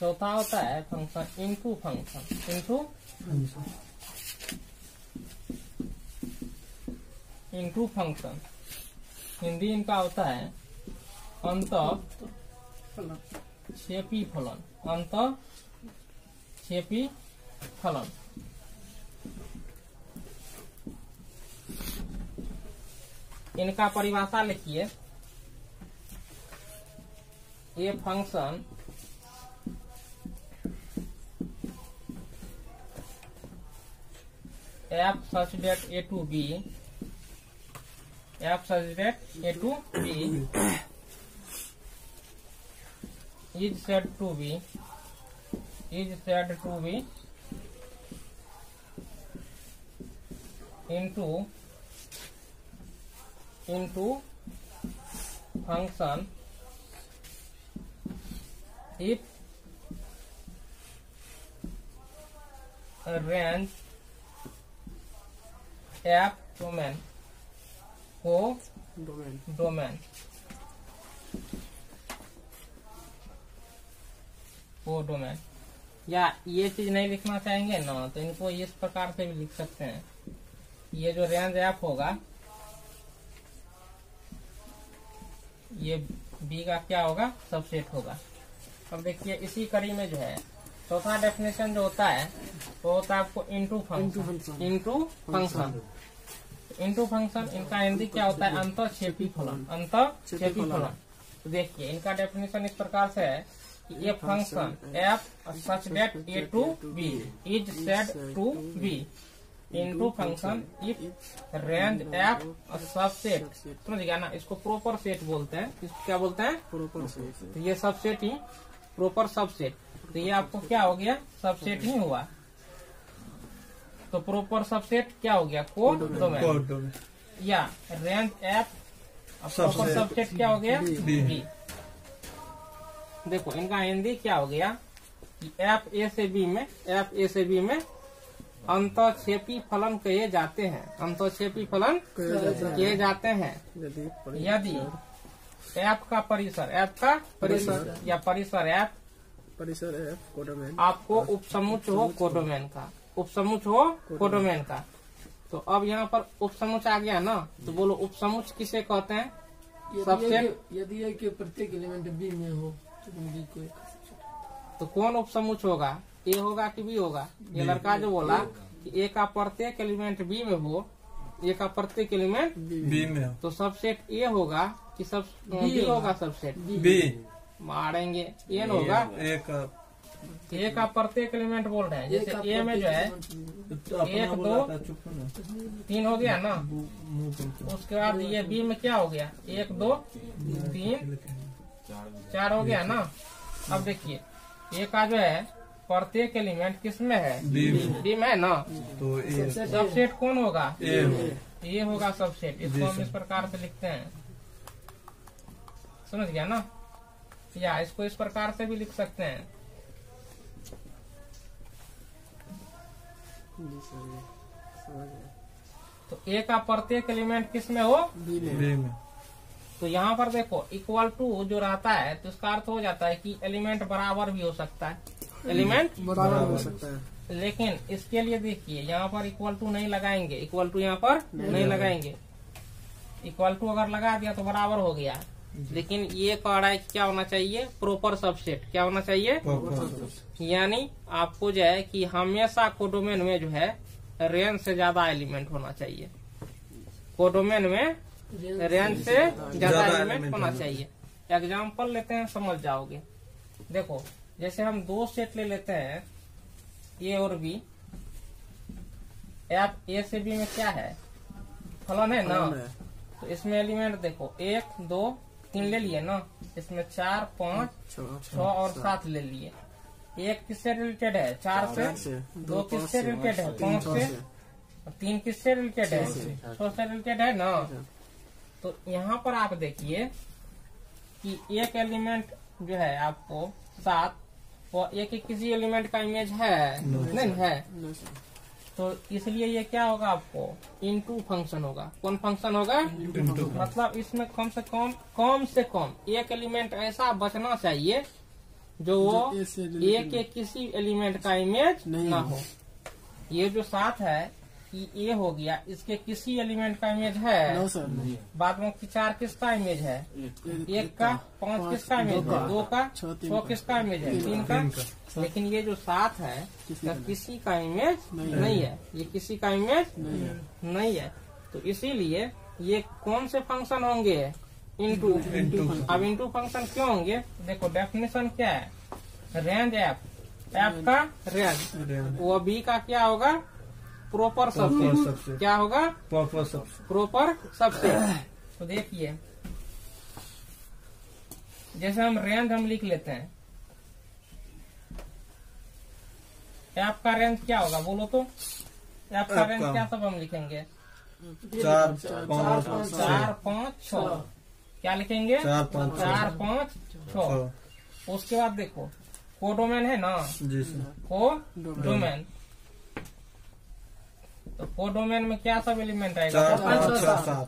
चौथा होता है function into function. Into function Hindi इनका होता है अंतःक्षेपी फलन। अंतःक्षेपी फलन इनका परिभाषा लिखिए। ये function f such that a to b is said to be into function if range f domain co-domain या ये चीज नहीं लिखना चाहेंगे ना तो इनको इस प्रकार से भी लिख सकते हैं। ये जो रेंज एफ होगा ये बी का क्या होगा, सबसेट होगा। अब देखिए इसी कड़ी में जो है चौथा डेफिनेशन जो होता है वो होता है आपको इनटू फंक्शन। इनटू फंक्शन इनका हिंदी क्या होता है, अंतःक्षेपी फलन। अंतःक्षेपी फलन तो देखिए इनका डेफिनेशन इस प्रकार से है कि ये function f such that a to b is said to be into function if range F subset. समझिएगा ना, इसको प्रॉपर सेट बोलते हैं। इसको क्या बोलते हैं, प्रॉपर सेट। तो ये सबसेट ही प्रॉपर सबसेट, तो ये आपको क्या हो गया, सबसेट ही हुआ। तो प्रॉपर सबसेट क्या हो गया, कोडोमेन। या रेंज एफ प्रॉपर सबसेट क्या हो गया, बी। देखो इनका हिंदी क्या हो गया कि एफ ए से बी में अंतःक्षेपी फलन कहे जाते हैं। अंतःक्षेपी फलन किए जाते हैं यदि एफ का परिसर या परिसर एफ कोडोमेन आपको उपसमुच हो कोडोमेन का। तो अब यहाँ पर उपसमुच आ गया ना, तो बोलो उपसमुच किसे कहते हैं, सबसेट। यदि कि प्रत्येक एलिमेंट बी में हो तो कौन उपसमुच होगा, ए होगा कि बी होगा। ये लड़का जो बोला कि ए का प्रत्येक एलिमेंट बी में हो, ए का प्रत्येक एलिमेंट बी में हो, तो सबसेट ए होगा कि सब बी होगा, सबसेट बी मारेंगे। ए होगा ए का प्रत्येक एलिमेंट बोल रहे हैं। जैसे ए में जो है 1 2 3 हो गया ना, उसके बाद ये बी में क्या हो गया, 1 2 3 4 हो गया ना। अब देखिए ए का जो है प्रत्येक एलिमेंट किस में है, बी में है ना, तो सबसेट कौन होगा, ए होगा सबसेट। इसको हम इस प्रकार से लिखते हैं, समझ गया ना। या इसको इस प्रकार से भी लिख सकते हैं। तो ए का प्रत्येक एलिमेंट किस में हो, बी में। तो यहाँ पर देखो इक्वल टू जो रहता है तो इसका अर्थ हो जाता है कि एलिमेंट बराबर भी हो सकता है, एलिमेंट बराबर हो सकता है। लेकिन इसके लिए देखिए यहाँ पर इक्वल टू नहीं लगाएंगे, इक्वल टू यहाँ पर नहीं लगाएंगे। इक्वल टू अगर लगा दिया तो बराबर हो गया। लेकिन ये कह रहा है क्या होना चाहिए, प्रॉपर सबसेट। क्या होना चाहिए, यानी आपको जो है कि हमेशा कोडोमेन में जो है रेंज से ज्यादा एलिमेंट होना चाहिए। कोडोमेन में रेंज से ज्यादा एलिमेंट होना चाहिए। एग्जाम्पल लेते हैं, समझ जाओगे। देखो जैसे हम 2 सेट ले लेते हैं, ए और बी। एफ ए से बी में क्या है, फलन है ना। तो इसमें एलिमेंट देखो 1 2 3 ले लिए ना, इसमें 4 5 6 और 7 ले लिए। 1 किससे रिलेटेड है, 4 से। 2 किससे रिलेटेड है, 5 से। 3 किससे रिलेटेड है, 6 से रिलेटेड है ना। तो यहाँ पर आप देखिए कि एक एलिमेंट जो है आपको 7 और एक किसी एलिमेंट का इमेज है नहीं है, तो इसलिए ये क्या होगा, आपको इनटू फंक्शन होगा। कौन फंक्शन होगा, मतलब इसमें कम से कम एक एलिमेंट ऐसा बचना चाहिए जो वो ए के किसी एलिमेंट का इमेज ना हो। ये जो 7 है कि ए हो गया, इसके किसी एलिमेंट का इमेज है? नहीं। बाद में 4 किसका इमेज है? 1 का। 5 किसका इमेज है? 2 का। 6 किसका इमेज है? 3 का। लेकिन ये जो 7 है इसका किसी का इमेज नहीं है। ये किसी का इमेज नहीं है। तो इसीलिए ये कौन से फंक्शन होंगे? इनटू। अब इनटू फंक्शन क्यों होंगे? देखो डेफिनेशन क्या है? रेंज एफ का रेंज, वो बी का क्या होगा? Proper subset. क्या होगा? Proper subset. तो देखिए जैसे हम रेंज हम लिख लेते हैं, एफ का रेंज क्या होगा बोलो तो? एफ का रेंज क्या सब हम लिखेंगे? 4, 5, 6। क्या लिखेंगे? 4, 5, 6। उसके बाद देखो कोडोमेन है ना? जी सर। कोडोमेन, तो कोडोमेन में क्या सब एलिमेंट आएगा? 4, 5, 6, 7।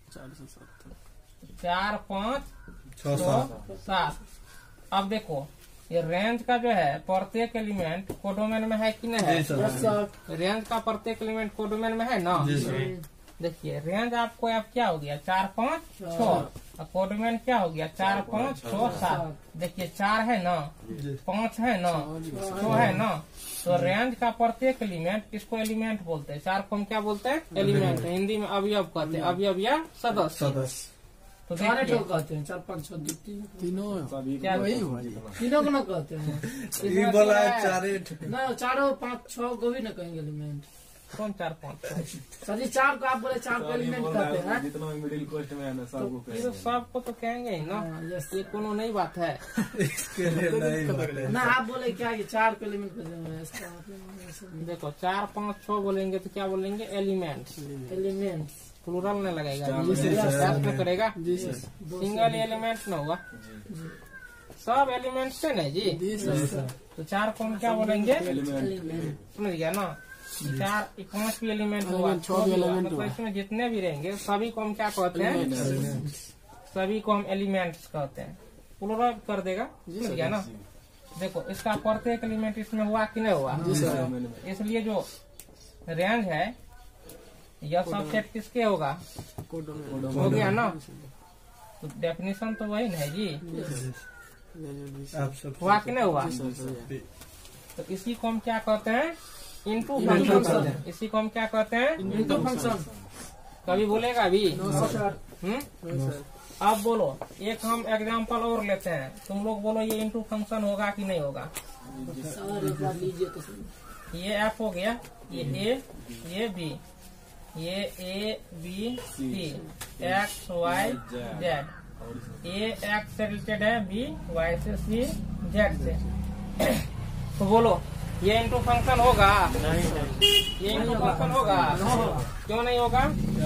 4, 5, 6, 7। अब देखो ये रेंज का जो है प्रत्येक एलिमेंट कोडोमेन में है कि नहीं है? रेंज का प्रत्येक एलिमेंट कोडोमेन में है ना? देखिए रेंज आपको अब क्या हो गया? 4, 5, 6। कोडोमेन क्या हो गया? 4, 5, 6, 7। देखिए 4 है ना, 5 है ना, 6 है ना। तो रेंज का प्रत्येक एलिमेंट, इसको एलिमेंट बोलते हैं। 4 को हम क्या बोलते हैं? एलिमेंट। हिंदी में अवयव कहते हैं, अवयव या सदस्य। तो देखिए कहते हैं 4, 5, 6 तीनों क्या तीनों को ना कहते हैं ये बोला है 4, 8 ना, 4, 5, 6 को भी ना कहेंगे एलिमेंट। कौन 4, 5, 6? सर जी 4 को आप बोले 4 को एलिमेंट कहते हैं। जितना मिडिल कॉस्ट में है ना सबको ये तो सबको तो कहेंगे ही ना, ये कोनो नई बात है। इसके लिए नहीं बोले। ना आप बोले क्या कि 4 को एलिमेंट कहते हैं, इसका मतलब देखो 4, 5, 6 बोलेंगे तो क्या बोलेंगे? एलिमेंट्स। एलिमेंट्स प्लूरल नहीं लगेगा, जी में करेगा। जी सर। सिंगल एलिमेंट न होगा, सब एलिमेंट से नहीं जी। तो 4 को हम क्या बोलेंगे? समझ गया ना? 4, 5 भी एलिमेंट होगा, 6 भी एलिमेंट, मतलब इसमें जितने भी रहेंगे सभी को हम क्या कहते हैं? सभी को हम एलिमेंट्स कहते हैं। प्लूरल कर देगा, समझ गया ना? देखो इसका प्रत्येक एलिमेंट इसमें हुआ कि नहीं हुआ? इसलिए जो रेंज है यह सबसेट किसके होगा? हो गया ना? तो डेफिनेशन तो वही है जी। हुआ कि नहीं हुआ? तो इसी को हम क्या कहते हैं? Into function. इसी को हम क्या कहते हैं? Into function. कभी बोलेगा अभी? अब बोलो एक हम एग्जांपल और लेते हैं, तुम लोग बोलो ये इनटू फंक्शन होगा कि नहीं होगा? लीजिए तो ये एफ हो गया, ये ए, ये बी, ये A B C, X Y Z. A X से रिलेटेड है, बी वाई से, सी जेड से। तो बोलो ये इनटू फंक्शन होगा? ये इनटू फंक्शन होगा? क्यों नहीं होगा?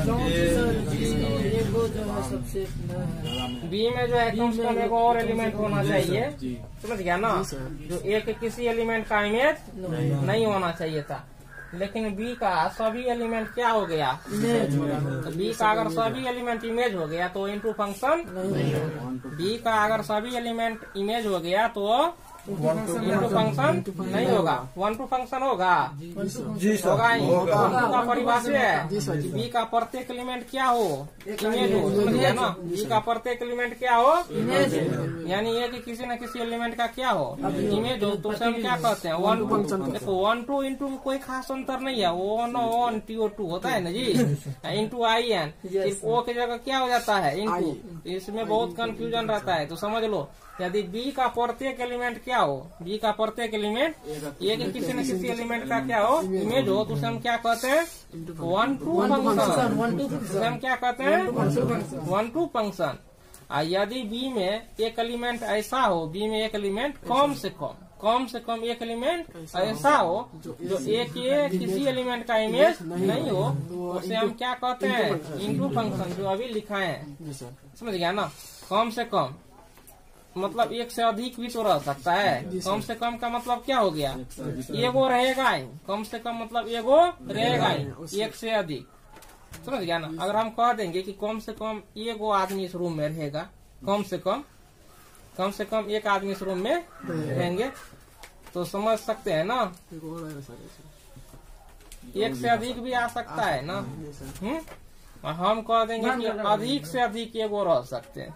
सबसे बी में जो है कम से कम एक और एलिमेंट होना चाहिए, समझ गया ना? जो ए के किसी एलिमेंट का इमेज नहीं होना चाहिए था। लेकिन बी का सभी एलिमेंट क्या हो गया? तो बी का अगर सभी एलिमेंट इमेज हो गया तो इनटू फंक्शन। बी का अगर सभी एलिमेंट इमेज हो गया तो इनटू फंक्शन नहीं होगा। 1 टू फंक्शन होगा? जी सर। होगा ही। का परिभाषा है बी का प्रत्येक एलिमेंट क्या हो? इमेज हो, समझ गया ना? बी का प्रत्येक एलिमेंट क्या हो? इमेज। यानी ये कि किसी न किसी एलिमेंट का क्या हो? इमेज हो। तो उसे हम क्या कहते हैं? 1 टू। देखो 1 टू इंटू में कोई खास अंतर नहीं है। 1 TO2 होता है ना जी, इंटू IN। सिर्फ ओ की जगह क्या हो जाता है? इंटू। इसमें बहुत कंफ्यूजन रहता है, तो समझ लो यदि बी का प्रत्येक एलिमेंट क्या हो? बी का प्रत्येक एलिमेंट ये कि किसी न किसी एलिमेंट का क्या हो? इमेज हो, तो उसे हम क्या कहते हैं? 1 टू फंक्शन। उसे हम क्या कहते हैं? 1 टू फंक्शन। यदि बी में एक एलिमेंट ऐसा हो, बी में एक एलिमेंट कम से कम एक एलिमेंट ऐसा हो जो एक ये किसी एलिमेंट का इमेज नहीं हो, उसे हम क्या कहते हैं? इनटू फंक्शन, जो अभी लिखा है, समझ गया ना? कम से कम मतलब एक से अधिक भी तो रह सकता है। कम से कम का मतलब क्या हो गया? एगो रहेगा ही। कम से कम मतलब एगो रहेगा ही, एक से अधिक, समझ गया ना? अगर हम कह देंगे कि कम से कम एगो आदमी इस रूम में रहेगा, कम से कम, कम से कम एक आदमी इस रूम में रहेंगे, तो समझ सकते हैं ना, एक से अधिक भी आ सकता है ना। और हम कह देंगे कि अधिक से अधिक एगो रह सकते हैं।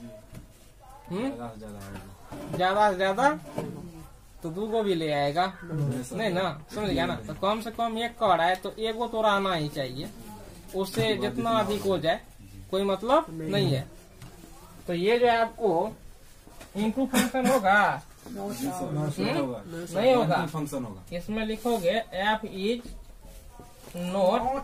ज्यादा से ज्यादा तो 2 गो भी ले आएगा, नहीं ना, समझ गया ना। तो कम से कम एक कह रहा है तो एगो तो रहना ही चाहिए, उससे जितना अधिक हो जाए कोई मतलब नहीं है। तो ये जो है आपको इनटू फंक्शन होगा, नहीं होगा, फंक्शन होगा। इसमें लिखोगे F is not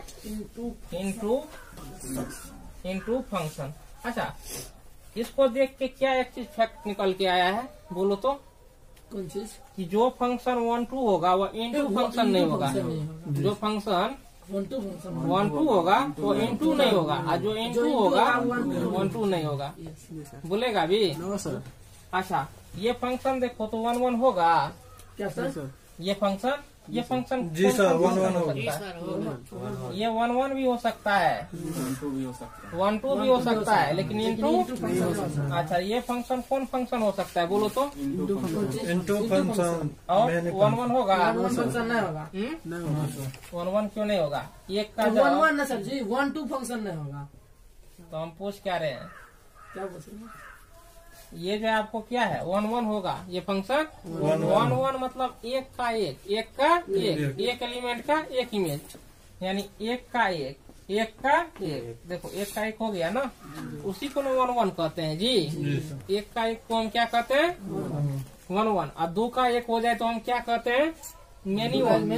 into function. अच्छा, इसको देख के क्या एक चीज फैक्ट निकल के आया है, बोलो तो। कौन चीज? कि जो फंक्शन 1 2 होगा वो इनटू फंक्शन नहीं होगा। जो फंक्शन 1 2 होगा वो इनटू नहीं होगा, और जो इनटू होगा 1 2 नहीं होगा। बोलेगा भी? अच्छा, ये फंक्शन देखो तो 1 1 होगा क्या सर? ये फंक्शन जी सर, 1 1 होगा। ये 1 1 भी हो सकता है, 1 2 भी हो सकता है, 1 2 भी हो सकता है, लेकिन इनटू। अच्छा, ये फंक्शन कौन फंक्शन हो सकता है, बोलो तो। इनटू फंक्शन और 1 1 होगा? फंक्शन नहीं होगा। 1 1 क्यों नहीं होगा? एक का 1 1 ना सर जी, 1 2 फंक्शन नहीं होगा। तो हम पूछ क्या रहे हैं, क्या पूछ रहे हैं? ये जो आपको क्या है 1 1 होगा, ये फंक्शन 1 1 मतलब एक का एक एलिमेंट का एक इमेज, यानी एक का एक। देखो एक का एक हो गया ना, उसी को 1 1 कहते हैं जी। एक का एक को हम क्या कहते हैं? 1 1। और 2 का एक हो जाए तो हम क्या कहते हैं? Many one.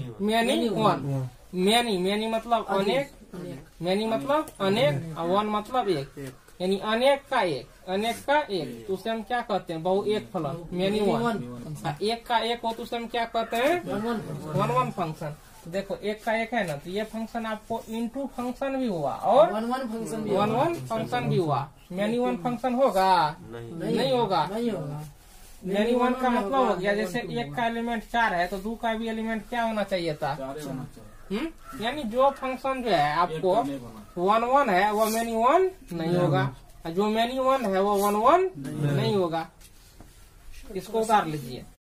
मैनी मतलब अनेक, मैनी मतलब अनेक, और 1 मतलब एक, यानी अनेक का एक, तो उसे हम क्या कहते हैं? बहु एक फलन, मैनी वन। एक का एक हो तो उसे हम क्या कहते हैं? 1 1 फंक्शन। तो देखो एक का एक है ना, तो ये फंक्शन आपको इनटू फंक्शन भी हुआ और 1 1 फंक्शन भी हुआ। मैनी वन फंक्शन होगा? नहीं होगा। मैनी वन का मतलब हो गया जैसे एक का एलिमेंट 4 है तो 2 का भी एलिमेंट क्या होना चाहिए था? यानी जो फंक्शन जो है आपको 1 1 है वो मैनी वन नहीं होगा, जो मैनी वन है वो 1 1 नहीं होगा। इसको उतार लीजिए।